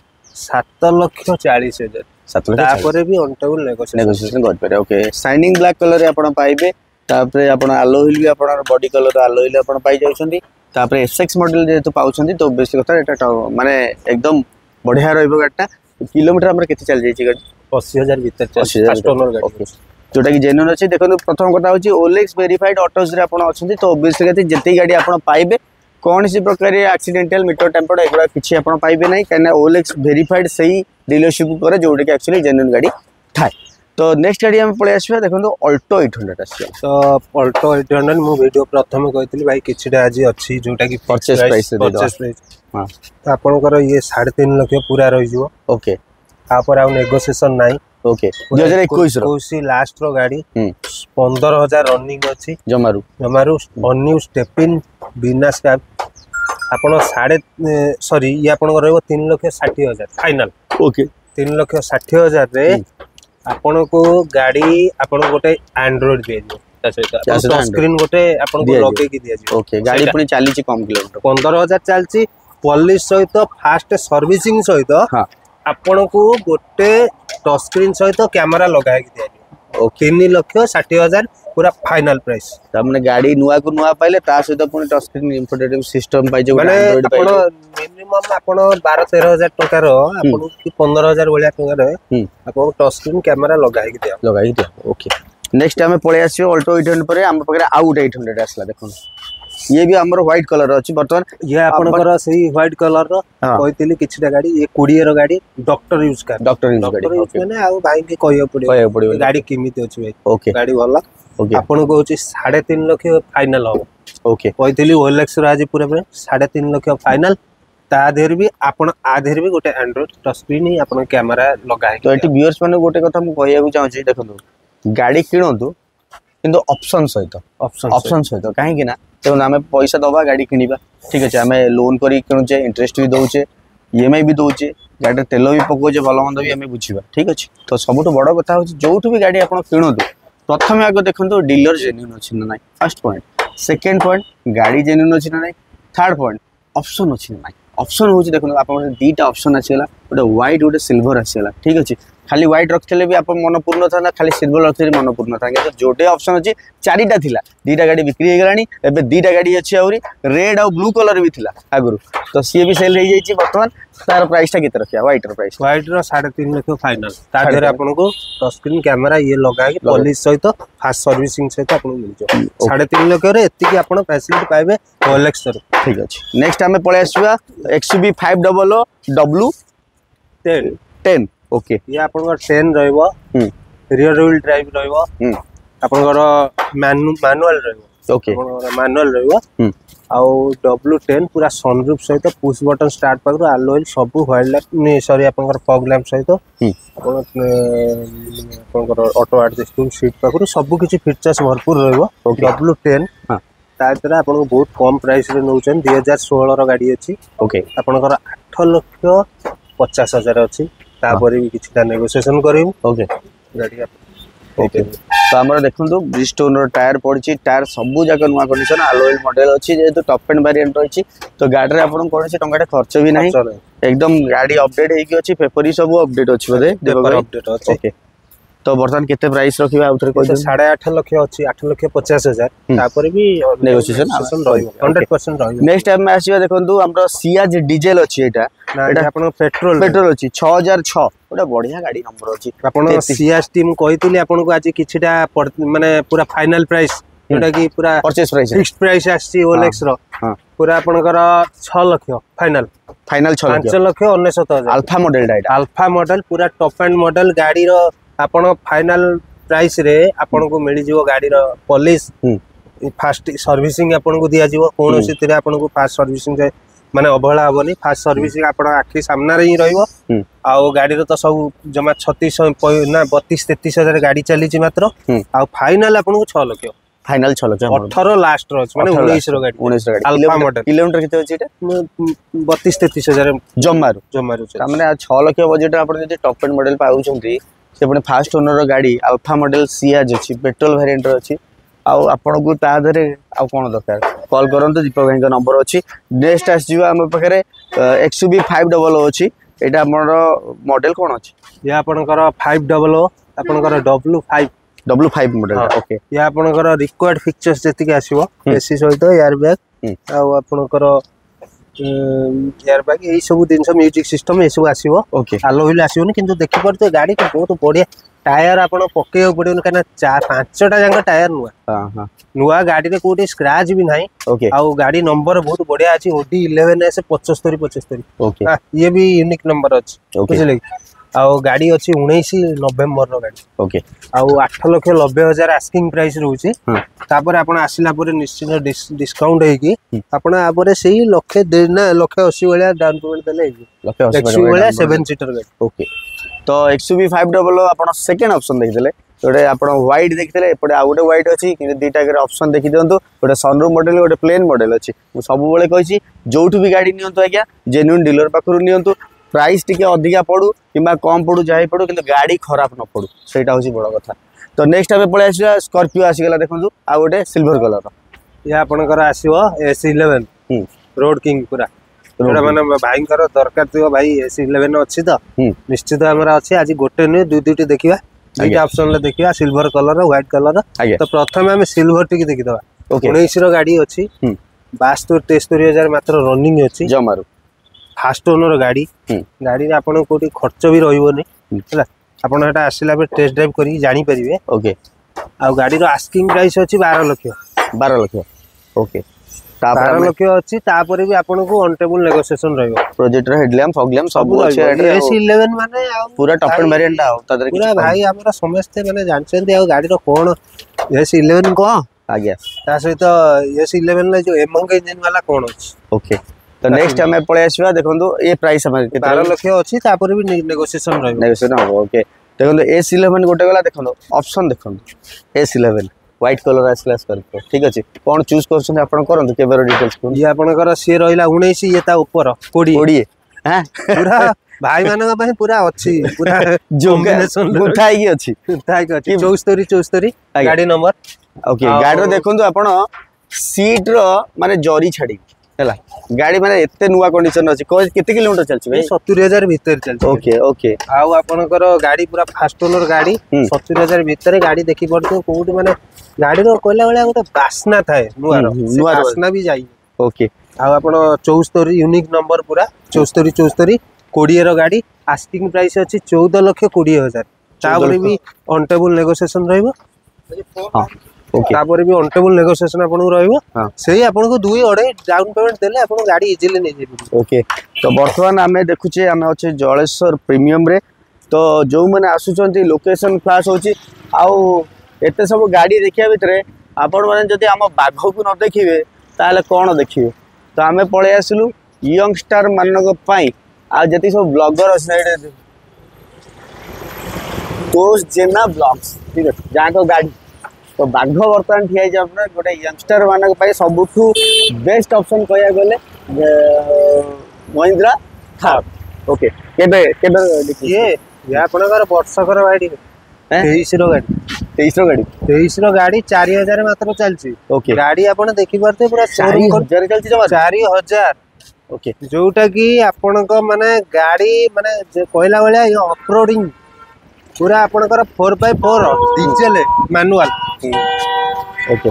S2: 7,40,000 तापरे भी ऑन टेबल नेगोशिएशन
S1: कर पारे ओके शाइनिंग ब्लैक कलर रे आपण पाइबे तापरे आपण अलॉय भी आपण बॉडी कलर अलॉय ले आपण पाइ जाउछंती तापरे एसएक्स मॉडल जे तो पाउछंती तो बेसी कथा एटा माने एकदम बढ़िया रहइबो गाडटा किलोमीटर हमर केते चल जाई छी गाडी
S2: 80,000 भीतर फास्ट ओनर गाडी
S1: जोटा कि जेन्युइन अछि देखो प्रथम कथा होची ओलेक्स वेरीफाइड ऑटोज रे आपण अछंती तो ऑब्वियसली कहते जते गाडी आपण पाइबे कौन सी प्रकार एक्सीडेंटल मीटर टेम्पर्ड एगुड़ा किसी आप पाइबे ना कहीं ओलेक्स वेरीफाइड सही डीलरशिप करे जोटा कि एक्चुअली जेन्युइन गाड़ी थाए तो नेक्स्ट गाड़ी हम पळे आसीबा देखो अल्टो 800 आसी
S2: तो अल्टो 800 मु वीडियो प्रथम कहतली भाई किछिटा आज अछि जोटा कि
S1: परचेस प्राइस
S2: हां तो आपनकर ये 3.5 लाख पूरा रहि जिवो
S1: ओके
S2: तापर आ नेगोशिएशन नाही ओके
S1: 2021
S2: लास्ट रो गाड़ी 15,000 रनिंग अछि जमारू न्यू स्टेपिन बिना स्क्रैप आपण सॉरी ये आपण रहबो 3,60,000 फाइनल ओके 3,60,000 रे आपण को गाड़ी आपण गोटे एंड्रॉइड दिया जो टच स्क्रीन गोटे आपण को लगे की दिया जो
S1: ओके गाड़ी पुनी चाली ची कम किलोमीटर
S2: 15,000 चालची पॉलिश सहित फास्ट सर्विसिंग सहित हां आपण को गोटे टच स्क्रीन सहित कैमरा लगा के दिया जो 3,60,000 पूरा फाइनल प्राइस
S1: तामने गाड़ी नुआ को नुआ पाइले ता सहित पुनी टच स्क्रीन इंफोटेटिव सिस्टम पाइ जे
S2: माने
S1: एंड्रॉइड
S2: आपण
S1: पाइ
S2: मिनिमम आपण 12-13 हजार टका रो आपण की 15 हजार भलिया टका रे आपण टच स्क्रीन कैमरा लगाई दिया
S1: ओके नेक्स्ट हमें पळे आसीओ ऑल्टो 800 परे हम पकरे आउट 800 आसला देखो ये भी हमर व्हाइट कलर अछि बर्तमान
S2: ये आपनकर सही व्हाइट कलर रो कहतिली किछटा गाड़ी ये 20 रो गाड़ी डॉक्टर यूज कर
S1: डॉक्टर यूज
S2: माने आ भाई के कहियो पड़े गाड़ी किमिति अछि भाई
S1: ओके
S2: गाड़ी भला
S1: ओके
S2: आपण को होची 3.5 लाख फाइनल हो
S1: ओके
S2: कहतिली ओएलएक्स रो आज पूरा 3.5 लाख फाइनल ता देर भी आपण आ देर भी गोटे एंड्रॉइड टच स्क्रीन ही आपण कैमरा लगाए
S1: तो एटी व्यूअर्स माने गोटे कथा मु कहिया को चाहूची देखंतु गाड़ी किणंतु किंतु ऑप्शन सहित काहे कि ना तो आम पैसा दबा गाड़ी किनिबा ठीक अच्छे आम लोन करी किणुचे इंटरेस्ट भी दौचे ईएमआई भी दौचे गाड़ी तेल भी पकाउचे भल मंद भी आम बुझा ठीक अच्छे तो सबुठ बड़ कथा हूँ जो भी गाड़ी आप किणतु प्रथम आगे देखो डीलर जेन्यून अच्छी ना ना फर्स्ट पॉइंट सेकेंड पॉइंट गाड़ी जेन्यून अच्छी ना ना थर्ड पॉइंट ऑप्शन अच्छी ना ऑप्शन हूँ देखो आप दीटा ऑप्शन आसीगला गोटे व्हाइट गोटे सिल्वर आसीगला ठीक अच्छे खाली व्हाइट रखते भी आप मन पूर्ण था ना खाली सिल्वर रखते मन पूर्ण था जोटे ऑप्शन अच्छी चारिटा थिला दीटा गाड़ी बिक्री हो गलानी एबे दीटा गाड़ी अच्छी आउरी रेड आ ब्लू कलर भी थिला आगुरु तो सी भी सेल हो जाई वर्तमान तार प्राइस टा केते रखिया व्हाइट रो प्राइस
S2: व्हाइट रो 3.5 लाख फाइनल ता देर आपन को टच स्क्रीन कैमरा ये लगा के पॉलिश सहित फास्ट सर्विसिंग सहित आपन मिल जो 3.5 लाख रे एति की आपन फैसिलिटी पाइबे ओएलएक्स रो
S1: ठीक अछि नेक्स्ट हमें पळे आसीबा XUV 500 W10 ओके
S2: ये आपन 10 रहइबो रियर व्हील ड्राइव रहइबो आपन मैनुअल रहइबो
S1: ओके
S2: मैनुअल रहइबो आउ W10 पूरा सनरूफ सहित पुश बटन स्टार्ट पाखरु अलोइल सब व्हाइट लाइट सॉरी आपन फॉग लैंप सहित आपन ऑटो एडजस्टेबल सीट पाखरु सब किछि फीचर्स भरपूर रहइबो W10 ता तरह आपन को बहुत कम प्राइस रे नउचन 2016 रो गाड़ी अछि
S1: ओके
S2: आपन 8,50,000 अछि तापर भी किछटा नेगोशिएशन करिवु
S1: ओके
S2: गाड़ी
S1: ओके तो हमर देखंतु ब्रिजस्टोन रो टायर पड़छि टायर सबु जाक नुवा कंडीशन अलोइल मॉडल अछि जेतु टॉप एंड वेरिएंट अछि तो गाड़ी रे आपन कोनसे टंगाटे खर्च भी नाही एकदम गाड़ी अपडेट हेकी अछि पेपर ही सब अपडेट अछि बदे
S2: पेपर अपडेट अछि
S1: ओके तो बर्तमान केते प्राइस रखिबा आउथरे कोइ
S2: 8.5 लाख अछि 8,50,000 तापर भी
S1: नेगोशिएशन
S2: रहइबो 100% रहइबो
S1: नेक्स्ट टाइम में आसीबा देखंतु हमरो सियाज डीजल अछि एटा
S2: एटा आपन पेट्रोल
S1: अछि 6006 ओटा बढ़िया गाड़ी नंबर अछि
S2: आपन सियाज टीम कहितली आपन को आज किछटा माने पूरा फाइनल प्राइस जोटा की पूरा
S1: परचेस प्राइस
S2: फिक्स्ड प्राइस आछि ओलेक्स रो पूरा आपनकर 6 lakh final
S1: 6
S2: lakh 5,99,000
S1: alpha model डाइट
S2: अल्फा मॉडल पूरा टॉप एंड मॉडल गाड़ी रो आपण फाइनल प्राइस रे आपण को मिली जिवो गाड़ी रो पॉलिश फास्ट सर्विसिंग आपण को दिया जिवो कोन सितरे आपण को फास्ट सर्विसिंग माने अबहला हबनी फास्ट सर्विसिंग आपण आखि सामना रे ही रहइबो आ गाड़ी रो तो सब जमा 36 ना 32-33,000 गाड़ी चली छि मात्र आ फाइनल आपण को 6 लाख
S1: फाइनल 6 लाख
S2: 18 लास्ट रो माने 19 रो गाड़ी अल्फा मॉडल
S1: किलोमीटर किते अछि एटा
S2: 32-33,000
S1: जमारू माने 6 लाख बजट आपण जदि टॉप एंड मॉडल पाउछंती से पुणी फास्ट ओनर गाड़ी अल्फा मॉडल सियाज अच्छी पेट्रोल वेरिएंट अच्छी आउ आपन को ता धरे आ कोन दरकार कॉल करंतु दीपक भाई का नंबर अच्छी नेक्स्ट आसीबा हम पाखरे XUV 500 अच्छी एटा हमर मॉडल कोन अच्छी
S2: ये आपनकर 500 आपनकर W5
S1: मॉडल ओके
S2: ये आपनकर रिक्वायर्ड फीचर्स जति के आसीबो एसी सहित एयर बैग आ आपनकर एयर बैग यही सब दिन म्यूजिक सिस्टम ये सब आसीबो
S1: ओके
S2: आलो हिल आसीबोनी किंतु देखि परते गाड़ी को बहुत बढ़िया टायर आपण पकेय पड़ियो कना 4-5टा जांग टायर नुआ हां नुआ गाड़ी रे कोठी स्क्रैच भी नाही
S1: ओके
S2: आ गाड़ी नंबर बहुत बढ़िया अछि ओडी 11S 75
S1: ओके
S2: ये भी यूनिक नंबर अछि बुझले आ गाड़ी अछि 19 नवंबर रो गाड़ी
S1: ओके
S2: आ 8,90,000 आस्किंग प्राइस रहउची तापर आपण आसिला परे निश्चित डिस्काउंट हे की आपण आबरे सेही 1,80,000 वाला डाउन पेमेंट देले 1,80,000 वाला 7 सीटर गाड़ी
S1: ओके तो XUV 500 आपण सेकंड ऑप्शन देखिले गोटे आपण व्हाइट देखिले एपटे आ गोटे व्हाइट अछि कि दीटा के ऑप्शन देखि दियंतु गोटे सनरूफ मॉडल गोटे प्लेन मॉडल अछि मु सब बेले कहिछि जोठु भी गाड़ी नियंतु आज्ञा जेन्युइन डीलर पाखरु नियंतु प्राइस टिके अधिका पड़ू किंबा कम पड़ू जाई पड़ू किंतु गाड़ी खराब न पड़ू सेटा होछि बड़ कथा तो नेक्स्ट हमें पळे आसीबा स्कॉर्पियो आसीगला देखंतु आ गोटे सिल्वर कलर
S2: या आपनकर आसीबो S11 रोड किंग पूरा एटा माने भाईंकर दरकार थियो भाई S11 अछि त निश्चित हमरा अछि आज गोटे ने दुई दुईटी देखिबा दुईटा ऑप्शन देखिए सिल्वर कलर व्हाइट कलर तो प्रथम आम सिल्वर टी देखीदवा 19 रो गाड़ी अच्छी 72-73 मात्र रनिंग अच्छी
S1: जमारू
S2: फास्ट ओनर गाड़ी गाड़ी रे आपण कोठी खर्च भी रहइबोनी हैला आपण एटा आसिला बे टेस्ट ड्राइव करी जानि परिबे
S1: ओके
S2: आ गाड़ी रो आस्किंग प्राइस अच्छी 12 लाख
S1: ओके
S2: 12 लाख अच्छी तापर भी आपण को ऑन टेबल नेगोशिएशन रहइबो
S1: प्रोजेक्टर हेडलैम्प फॉगलैम्प सब अच्छे
S2: S11 माने
S1: पूरा टॉप एंड वेरिएंट आ तादर
S2: पूरा भाई हमरा समस्त माने जानछन्ती आ गाड़ी रो कोन S11 को
S1: आज्ञा
S2: ता सहित S11 ले जो एमंग इंजन वाला कोन अछि
S1: ओके तो नेक्स्ट हमें पळे आसीबा देखंतु ए प्राइस हमें
S2: 12 लाख अछि तापर भी नेगोशिएशन रहइबो
S1: नेगोशिएशन हो ओके देखंतु S11 गोटे गला देखंतु ऑप्शन देखंतु S11 व्हाइट कलर आसलास करके ठीक अछि कोन चूज करछन आपण करंतु केबेर डिटेल्स कोन
S2: ये आपनकर से रहिला 19 ये ता ऊपर 20
S1: हैं
S2: पूरा भाई मानक पई पूरा अछि पूरा
S1: कॉम्बिनेशन गुथाई की अछि
S2: गुथाई की अछि 74 गाड़ी नंबर
S1: ओके गाड़ी रो देखंतु आपण सीट रो माने जरी छाडी हैला गाड़ी माने एते नुवा कंडीशन अछि केते किलोमीटर चलछि भाई
S2: 70000 भीतर चलछि
S1: ओके ओके
S2: आउ आपनकर गाड़ी पूरा फास्ट ओनर गाड़ी 70000 भीतर गाड़ी देखि पड़तो कोउट माने गाड़ी रो कोइला वाला गोटे बासना थाए नुवा रो बासना भी जाई
S1: ओके
S2: आउ आपण 74 यूनिक नंबर पूरा 74 20 रो गाड़ी आस्किंग प्राइस अछि 14,20,000 तापर भी ऑन टेबल नेगोशिएशन रहइबो
S1: हां ओके
S2: तापर भी ऑन टेबल नेगोशिएशन आपन को रहइबो सेही आपन को 2.5 डाउन पेमेंट देले आपन गाड़ी इजीली नै जेबो
S1: ओके तो वर्तमान हमें देखुचे हमें अच्छे जलेश्वर प्रीमियम रे तो जो मैंने आसुचंती लोकेशन क्लास होची आउ एते सब गाड़ी देखिया भितरे आपण माने जदी हम बाघ को न देखिबे ताले कोन देखिबे तो हमें पळे आसिलु यंगस्टर मानक पई आ जति सब ब्लॉगर असनाइडे तो जेना ब्लॉग्स ठीक है जहाँ को गाड़ी तो बाघ बर्तमान ठिया जाय अपना गोटे यंगस्टर मानक पई सबुठु बेस्ट ऑप्शन कहया गले महिंद्रा थार ओके केबे केबे
S2: ये आपनकर वर्षकर गाड़ी 23 रो गाड़ी
S1: 23
S2: रो गाड़ी 4000 मात्र चलछि
S1: ओके
S2: गाड़ी आपण देखि परते पूरा
S1: 4000 चलछि जमा
S2: 4000
S1: ओके
S2: जोटा कि आपनक माने गाड़ी माने कहला वाला ये ऑफरोडिंग पूरा आपनकर 4x4 diesel manual
S1: okay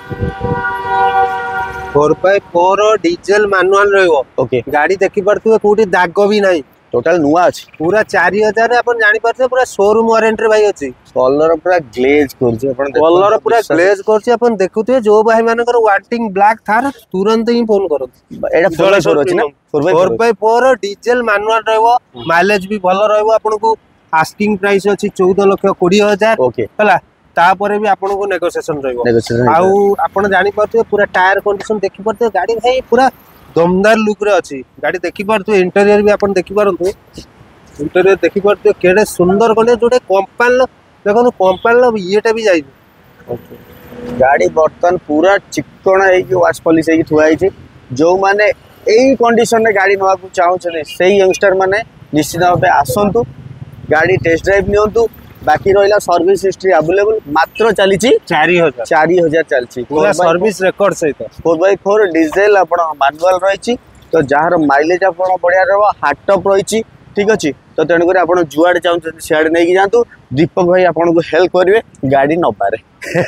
S2: 4x4 diesel manual रहइबो
S1: ओके
S2: गाड़ी देखि परते कोठी दाग भी नाही
S1: टोटल नुआ अछि
S2: पूरा 4000 रे अपन जानि परते पूरा शोरूम वारंटी रे भाई अछि
S1: कलर पूरा ग्लेज करछि अपन
S2: कलर पूरा ग्लेज करछि अपन देखुते जो भाई मानकर वांटिंग ब्लैक थार तुरंत ही फोन करो
S1: एटा 4x4 अछि ना
S2: 4x4 डीजल मैनुअल रहइबो माइलेज भी भलो रहइबो अपन को आस्किंग प्राइस अछि 14,20,000
S1: ओके
S2: हला तापरे भी आपन को नेगोशिएशन रहइबो आउ आपन जानि परते पूरा टायर कंडीशन देखि परते गाड़ी भाई पूरा दमदार लुक रे अछि गाड़ी देखि परते इंटीरियर भी आपन देखि परंतु इंटीरियर देखि परते केडे सुंदर कोने जोटे कंपाल देखो कंपाल येटा भी जाई
S1: ओके गाड़ी बर्तन पूरा चिकना है कि वाश पॉलिश है कि थुआ है जो माने एई कंडीशन रे गाड़ी नवा को चाहू छने सेही यंगस्टर माने निश्चित भाबे आसंतु गाड़ी टेस्ट ड्राइव नियंतु बाकी रहिला सर्विस हिस्ट्री अवेलेबल मात्र चली 4000 चलची
S2: पूरा सर्विस रिकॉर्ड सहित
S1: 4x4 डीजल आपण मैनुअल रहिची तो जहार माइलेज आपण बढ़िया रहबो हार्ड टॉप रहिची ठीक अछि तो तेणु कर आपण जुआड चाहू सियाड नै कि जानतु दीपक भाई आपण को हेल्प करिवे गाड़ी न पारे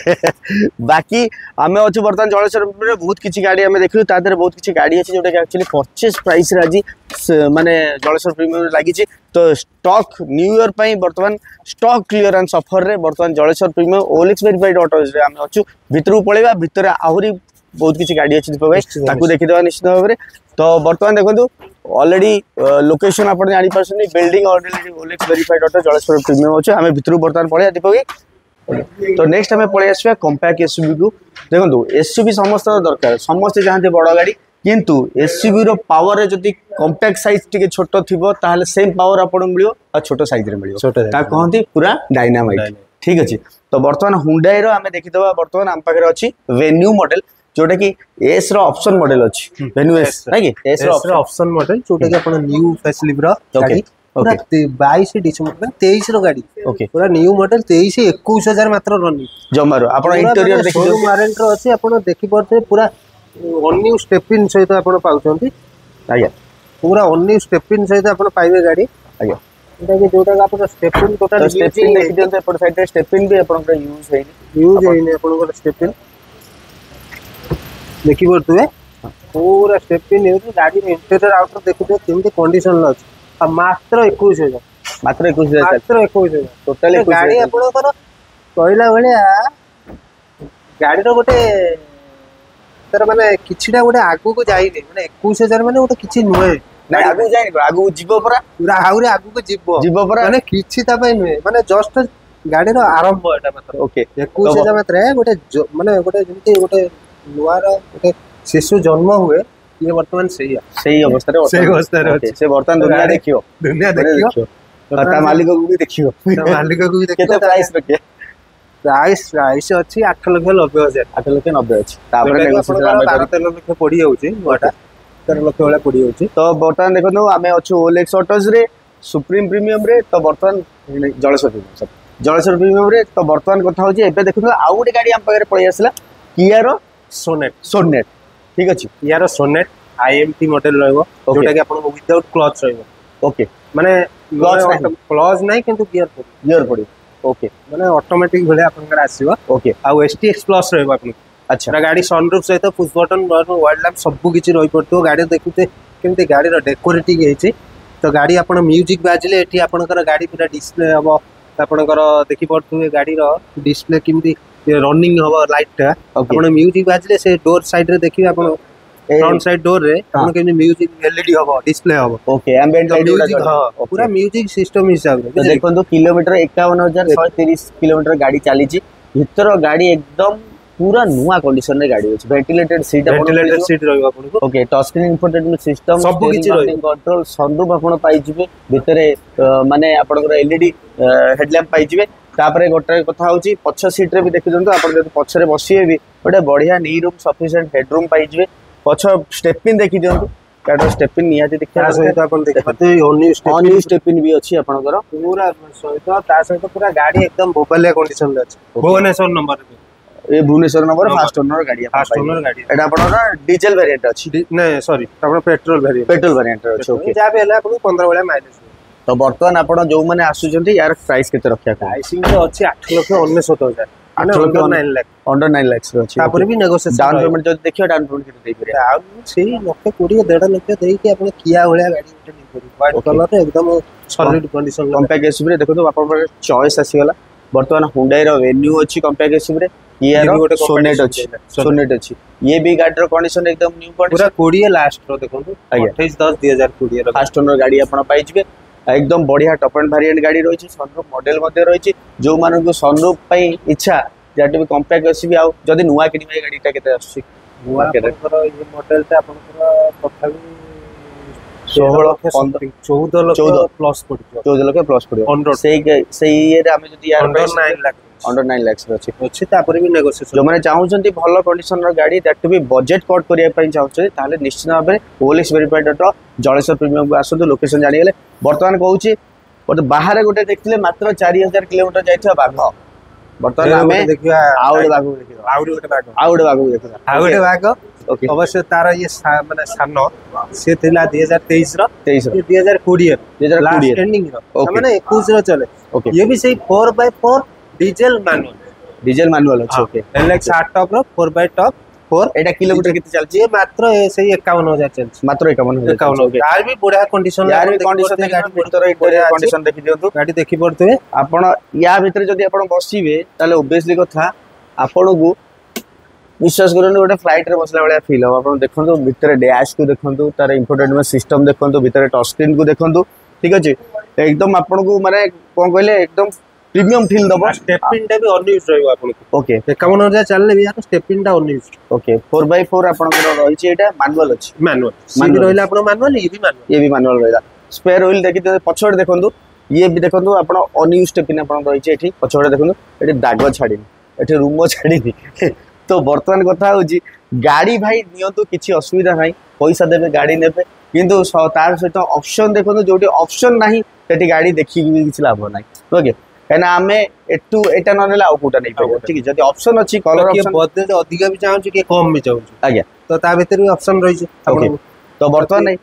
S1: बाकी आमे अछि बर्तन जलेश्वर रे बहुत किछि गाड़ी आमे देखलु तादर बहुत किछि गाड़ी अछि जोटा कि एक्चुअली परचेस प्राइस रे आज माने जलेश्वर प्रीमियम लागिछि तो स्टॉक न्यू ईयर पई वर्तमान स्टॉक क्लियरेंस ऑफर रे वर्तमान Jaleswar premium OLX verified autos रे आमे अछु भितरु पळेबा भितरे आहुरी बहुत किछि गाड़ी अछि दीपक भाई ताकू देखि देबा निश्चित भाबरे तो वर्तमान देखंतु ऑलरेडी लोकेशन आपण जानि परसनी building already OLX verified auto Jaleswar premium अछि आमे भितरु वर्तमान पळेया दीपक भाई तो नेक्स्ट हमें पळे आसबा कॉम्पैक्ट एसयूवी को देखंतु एसयूवी समस्त दरकार समस्त चाहते बड़ गाड़ी किंतु एसयूवी रो पावर रे जति कॉम्पैक्ट साइज टिके छोटो थिबो ताहले सेम पावर आपण मिलियो आ छोटो साइज रे मिलियो ता कहंती पूरा डायनामाइट ठीक अछि तो वर्तमान हुंडई रो हमें देखि दबा वर्तमान हम पाखरे अछि वेन्यू मॉडल जोटा कि एस रो ऑप्शन मॉडल अछि वेन्यू एस नाकि एस रो
S2: ऑप्शन मॉडल जोटा कि आपण न्यू फेस लिब्रा गाड़ी पूरा 22 डिसेंबर 23 रो गाड़ी
S1: ओके
S2: पूरा न्यू मॉडल 23 21000 मात्र रनिंग
S1: जमारो आपण इंटीरियर देखि
S2: शोरूम वारंटी रो अछि आपण देखि परते पूरा ऑन न्यू स्टेपिन सहित आपण पाउछंती
S1: आया
S2: पूरा ऑन न्यू स्टेपिन सहित आपण पाइबे गाड़ी
S1: आया
S2: ଏଟା କି ଯୋଉଟା ଆପଣ ଷ୍ଟେପିନ୍ ଟୋଟାଲ
S1: स्टेपिन देखि दियंत एपट साइड रे स्टेपिन भी आपन यूज हेनी
S2: यूज हेनी आपन स्टेपिन देखि परतुए पूरा स्टेपिन यूज गाड़ी रे इंटीरियर आउटर देखुते केमती कंडीशन ल अछि आ मात्र 21000
S1: मात्र 21000
S2: मात्र 21000
S1: टोटल
S2: गाड़ी आपन कहला भलिया गाड़ी रो गोटे तर माने किछिटा गोटे आगु को जाइने माने 21000 माने गोटे किछि नुहे
S1: ना आगु जाइनी आगु जीवो परा
S2: पूरा आउरे आगु को जीवो
S1: परा
S2: माने किछि ता पय नुहे माने जस्ट गाड़ी रो आरंभ एटा मात्र
S1: ओके
S2: 21000 मात्र गोटे माने गोटे जेंति गोटे नुआर गोटे शिशु जन्म हुए ये वर्तमान सही अवस्था रे
S1: से वर्तमान दुनिया देखियो ता मालिक को भी देखियो केते प्राइस रखे
S2: प्राइस अच्छी 8,90,000
S1: 8,90,000 अछि तापर नेगोशिएशन
S2: 12 लक्ष पड़ी जाउची नुआटा 13 लक्ष वाला पड़ी जाउची
S1: तो वर्तमान देखो आमे अछु ओलेक्स ऑटोज रे सुप्रीम प्रीमियम रे तो वर्तमान जळेश्वर प्रीमियम रे तो वर्तमान कथा होची एबे देखो आ गोटे गाड़ी हम पारे पळै आसला किया रो सोनेट ठीक अछि
S2: किया रो सोनेट आईएमटी मॉडल रहबो जोटा कि आपन विदाउट क्लच रहबो
S1: ओके
S2: माने क्लच नाही किंतु गियर पड़ी
S1: ओके
S2: माने ऑटोमेटिक भले आपनकर आसीबो
S1: ओके
S2: आ एसटीएक्स प्लस रहबो आपन
S1: अच्छा
S2: गाड़ी सनरूफ सहित पुश बटन वर्ल्ड लैंप सब किछि रही पड़तो गाड़ी देखुते केमते गाड़ी रो डेकोरेटिव हेछि तो गाड़ी आपन म्यूजिक बाजले एठी आपनकर गाड़ी पूरा डिस्प्ले हबो आपनकर देखि पड़तु गाड़ी रो डिस्प्ले केमती रनिंग हबो लाइट टा आपन म्यूजिक बाजले से डोर साइड रे देखिबे आपन फ्रंट साइड डोर रे आपन केमती म्यूजिक एलईडी हबो डिस्प्ले हबो
S1: ओके एम्बिएंट लाइट
S2: पूरा म्यूजिक सिस्टम हिसाब रे
S1: तो देखो किलोमीटर 51,130 किलोमीटर गाड़ी चली भीतर गाड़ी एकदम पूरा नुआ कंडीशन रे गाड़ी अछि वेंटिलेटेड सीट
S2: रहबो आपन को
S1: okay touch screen infotainment system
S2: सब किछि रहबो
S1: कंट्रोल सनरूफ आपन पाई जिवे भितरे माने आपन एलईडी हेडलैम्प पाई जिवे तापरे गोटे कथा होची पछ सीट रे भी देखि दंतो आपन जब पछरे बसिए भी गोटे बढ़िया नी रूम सफिशिएंट हेडरूम पाई जिवे पछ स्टेपिन देखि दंतो गाड़ी स्टेपिन निहाती देखा
S2: सहित अपन देखते
S1: ऑन स्टेपिन भी अछि आपनकर
S2: पूरा सहित ता सहित पूरा गाड़ी एकदम बोबलिया कंडीशन रे अछि भुवनेश्वर नंबर
S1: ए भुवनेश्वर नंबर फास्ट ओनर गाड़ी एटा आपनकर डीजल वेरिएंट अछि
S2: नहीं सॉरी आपन पेट्रोल वेरिएंट
S1: अछि ओके
S2: जा भी हला आपन 15 वाला माइलेज
S1: तो वर्तमान आपण जो माने आसुचंती यार प्राइस केते रखिया
S2: प्राइसिंग तो अछि 8,69,000 9 लाख
S1: अंडर 9 लाख रो अछि
S2: तापर भी नेगोशिएशन
S1: डाउन पेमेंट जो देखियो डाउन पेमेंट केते देई परिया
S2: आ सेही 1,20,000 1.5 लाख देई कि आपन किया होलिया गाड़ी उठे नहीं करी व्हाइट कलर रे एकदम सॉलिड कंडीशन
S1: कॉम्पैक्ट एसयूवी रे देखो तो आपण पर चॉइस आसी गला वर्तमान Hyundai रो वेन्यू अछि कॉम्पैक्ट एसयूवी रे ये रो सोनेट अछि ये भी गाड़ी रो कंडीशन एकदम न्यू कंडीशन
S2: पूरा 20 लास्ट रो देखो 28/10/2020 रो
S1: फास्ट ओनर गाड़ी आपण पाई जिवे एकदम बढ़िया टॉप एंड वेरिएंट गाड़ी रही है सनरूफ मॉडल मध्ये रही जो मानन को सनरूफ पई इच्छा जाटे भी कॉम्पैक्ट एसयूवी आ जदी नुवा किनिबे गाड़ीटा केते आसी
S2: नुवा आपनकर ये मॉडल ता आपनकर तथापि 14 लाख प्लस पड़ियो
S1: 14 लाख प्लस पड़ियो से ये रे हमें जदी यार अंडर 9 लाख अछि
S2: अछि तापर भी नेगोशिएशन
S1: जो माने चाहउछंती भलो कंडीशन रो गाड़ी दैट भी बजट कट करिया पई चाहउछे ताले निश्चित भाबे OLX verified dot Jaleswar premium को आसो लोकेशन जानि गेले वर्तमान कहउची ओते बाहर गोटे देखथिले मात्र 4000 किलोमीटर जाइथवा बाघ वर्तमान हमें
S2: देखिया
S1: आउडे बाघ देखियो आउडे बाघ देखियो
S2: आउडे बाघ
S1: ओके
S2: अवश्य तार ये माने सानो से थिला 2023 रो 2020 लास्ट एंडिंग रो माने 21 रो चले ये भी सही 4x4 डीजल मैनुअल
S1: अच्छा ओके
S2: एलएक्स 8 टॉप रो 4x टॉप 4
S1: एटा किलोमीटर किते चलची
S2: ये मात्र सही 51000 चलची
S1: मात्र 51000
S2: ओके यार भी बढ़िया कंडीशन
S1: यार भी कंडीशन गाड़ी भीतर बढ़िया कंडीशन देखि दियंतु
S2: गाड़ी देखि पड़तवे
S1: आपण या भीतर जदी आपण बसिबे ताले ऑब्वियसली कथा आपण को विश्वास करनो गोटे फ्लाइट रे बसला वाला फील हो आपण देखंतु भीतर डैश को देखंतु तार इंफोटेनमेंट सिस्टम देखंतु भीतर टच स्क्रीन को देखंतु ठीक अछि एकदम आपण को माने कोन कहले एकदम प्रीमियम फील दबो
S2: स्टेपिन टा भी ऑन यूज रहबो आपण को
S1: ओके
S2: 51000 चलले भी यार स्टेपिन टा ऑन यूज
S1: ओके 4x4 आपण को रही छि एटा मैनुअल अछि
S2: मैनुअल सी रहला आपण मैनुअल ये भी मैनुअल
S1: रहला स्पेयर ऑयल देखि पछोड़ देखंतु ये भी देखंतु आपण ऑन यूज स्टेपिन आपण रही छि एठी पछोड़ देखंतु एठी दाग छाडिनी एठी रूमो छाडिनी तो वर्तमान कथा होची गाड़ी भाई नियंतु किछि असुविधा नाही पैसा देबे गाड़ी नेबे किंतु तार सहित ऑप्शन देखो जोटी ऑप्शन नाही सेठी गाड़ी देखि किछि लाभ नाही ओके कहना हमें एटू एटा न नेला आउटा नहीं पाबो ठीक है जदी ऑप्शन अछि कलर ऑप्शन
S2: बदले अधिक भी चाहू कि कम भी चाहू
S1: आज्ञा
S2: तो ता भीतर भी ऑप्शन रही छै
S1: ओके तो वर्तमान नहीं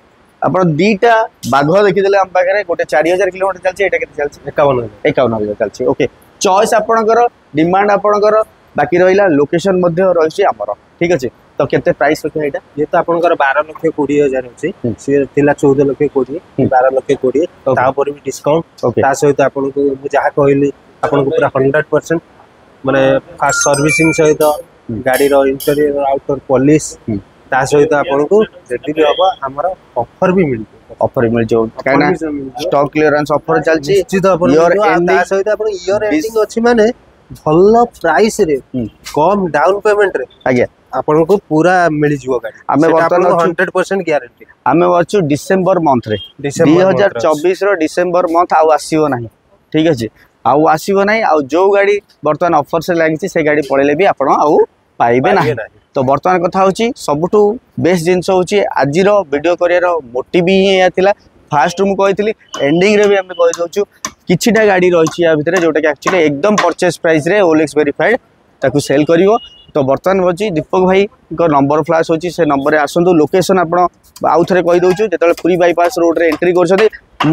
S1: ଆପଣ दीटा बाघ देखिदेले हम पाखे गोटे 4000 किलोमीटर चलछि एटा केते चलछि 51,000 चलछि ओके चॉइस आपणकर डिमांड आपणकर बाकी रहिला लोकेशन मध्ये रहिछि हमर ठीक अछि तो केते प्राइस होखे एटा
S2: ये तो आपणकर 12,20,000 अछि से थिला 14,20,000 12,20,000 ता पर भी डिस्काउंट ता सहित आपनको जहा कहली आपनको पूरा 100% माने फास्ट सर्विसिंग सहित गाड़ी रो इंटीरियर आउटर पॉलिश ता सहित आपनको जति भी हबा हमर ऑफर भी मिल जो
S1: काना स्टॉक क्लियरेंस ऑफर चलछि
S2: निश्चित ईयर ता सहित आपन ईयर एंडिंग अछि माने भल्लो प्राइस रे कम डाउन पेमेंट रे
S1: आज्ञा
S2: आपनको पूरा मिल जिवो गाड़ी
S1: हमें वर्तमान
S2: 100% गारंटी
S1: हमें वर्चु डिसेंबर मंथ रे 2024 रो डिसेंबर मंथ आउ आसीबो नाही ठीक अछि आउ आसीबो नाही आउ जो गाड़ी वर्तमान ऑफर से लागिछि से गाड़ी पळेले भी आपण आउ पाइबे नाही तो वर्तमान कथा होची सबुठु बेस्ट जिंस होची आजिर वीडियो करियर मोटिव ही या थिला फास्ट मु कहितली एंडिंग रे भी हम कहि दोछु किछिटा गाड़ी रहिछि या भितरे जोटा कि एक्चुअली एकदम परचेस प्राइस रे ओलेक्स वेरीफाइड ताकू सेल करिवो तो वर्तमान होची दीपक भाई को नंबर फ्लैश होची से नंबर रे आसंतु लोकेशन आपण आउ थरे कहि दोछु जेतले पुरी बाईपास रोड रे एंट्री करछथि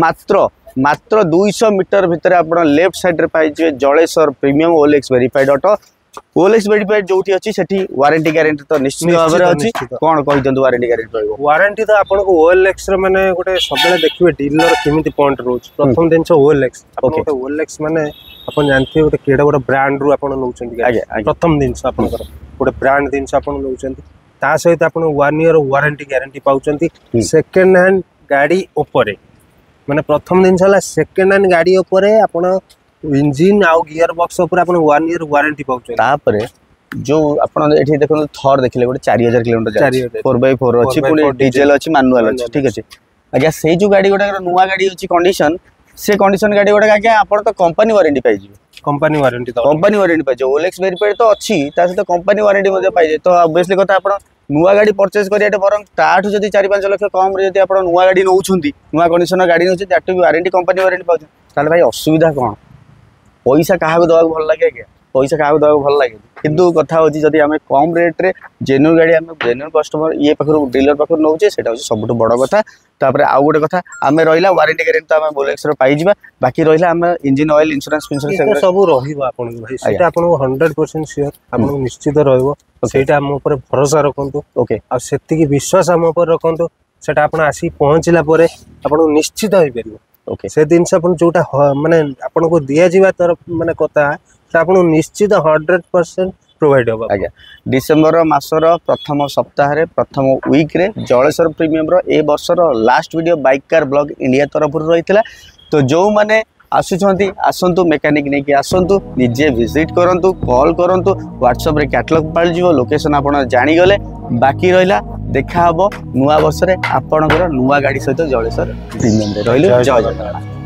S1: मात्र 200 मीटर भितर आपण लेफ्ट साइड रे पाइजे Jaleswar premium OLX verified auto OLX verified जोठी अछि सेठी वारंटी गारंटी तो निश्चित भाबे अछि कोन कहि दंतु वारंटी गारंटी रहइबो
S2: वारंटी तो आपन को ओएलएक्स रे माने गोटे सबले देखिबे डीलर केमिति पॉइंट रोज प्रथम दिन छ ओएलएक्स आपन को ओएलएक्स माने आपन जानथि गोटे केडा गोटे ब्रांड रु आपन नउचंती प्रथम दिन छ आपन गोटे ब्रांड दिन छ आपन नउचंती ता सहित आपन 1 ईयर वारंटी गारंटी पाउचंती सेकंड हैंड गाड़ी ऊपर माने प्रथम दिन छला सेकंड हैंड गाड़ी ऊपर आपन इंजिन आउ गियर बॉक्स ऊपर आपन 1 ईयर वारंटी पाउछ
S1: तापरे जो आपन एठी देखन थर देखले गोटे 4000 किलोमीटर 4x4 अछि पुनी डीजल अछि मैनुअल अछि ठीक अछि आज्ञा से जो गाड़ी गोटा नुवा गाड़ी अछि कंडीशन से कंडीशन गाड़ी गोटा आज्ञा आपन तो कंपनी वारंटी पाइ जी कंपनी वारंटी पाइ जो ओलेक्स वेरीफाइड तो अछि ता से तो कंपनी वारंटी मध्ये पाइ तो ऑब्वियसली कथा आपन नुवा गाड़ी परचेज करियाटे बरं ताठु जदी 4-5 लाख कम रे जदी आपन नुवा गाड़ी नउछुंती नुवा कंडीशन गाड़ी नउछ ताटु वारंटी कंपनी वारंटी पाउ ताले भाई असुविधा कोन पैसा क्या दवा भल लगे क्या पैसा क्या दवा भल लगे किंतु कथा होची जदी हमें कम रेट रे जेन्युइन गाड़ी हमें जेन्युइन कस्टमर ये पाखर डीलर पाखर नउचे सेटा होची सबटु बड़ कथा तापर आ गोटे कथा हमें रहिला वारंटी गारंटी तो हमें बोलेक्स रो पाई जिबा बाकी रहिला हमें इंजन ऑयल इंश्योरेंस
S2: सब रहिबो आपन भाई सेटा आपन 100% श्योर आपन निश्चित रहइबो सेटा हम ऊपर भरोसा रखंतु ओके आ सेति की विश्वास हम ऊपर रखंतु सेटा आपन आसी पहुंचला परे आपन निश्चित होई परिबो ओके से दिन से अपन जोटा माने आपन को दिया जीवा तर माने कथा आपन निश्चित 100% प्रोवाइड होबा आज्ञा
S1: डिसेंबर मासर प्रथम सप्ताह रे प्रथम वीक रे जलेश्वर प्रीमियम रो ए वर्षर last video bike car blog India तरफ रहितला तो जो माने आसुछंती आसंतु मेकानिक ने कि आसंतु निजे विजिट करंतु कॉल करंतु व्हाट्सएप रे कैटलॉग पाल जीवो लोकेशन आपण जानि गले बाकी रहिला देखा हबो नुवा वर्ष रे आपणकर नुवा गाड़ी सहित जलेश्वर प्रीमियम रे रहिलो जय जगन्नाथ।